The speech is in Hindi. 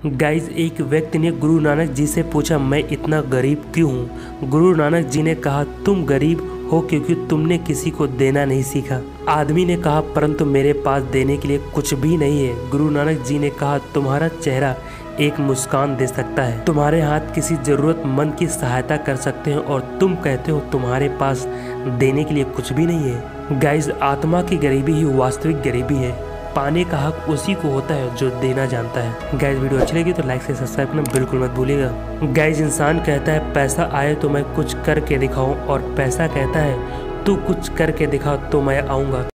गाइज, एक व्यक्ति ने गुरु नानक जी से पूछा, मैं इतना गरीब क्यों हूँ। गुरु नानक जी ने कहा, तुम गरीब हो क्योंकि तुमने किसी को देना नहीं सीखा। आदमी ने कहा, परंतु मेरे पास देने के लिए कुछ भी नहीं है। गुरु नानक जी ने कहा, तुम्हारा चेहरा एक मुस्कान दे सकता है, तुम्हारे हाथ किसी जरूरतमंद की सहायता कर सकते हैं और तुम कहते हो तुम्हारे पास देने के लिए कुछ भी नहीं है। गाइज, आत्मा की गरीबी ही वास्तविक गरीबी है। पाने का हक उसी को होता है जो देना जानता है। गाइज, वीडियो अच्छी लगी तो लाइक से सब्सक्राइब करना बिल्कुल मत भूलिएगा। गाइज, इंसान कहता है पैसा आए तो मैं कुछ करके दिखाऊं और पैसा कहता है तू कुछ करके दिखा तो मैं आऊँगा।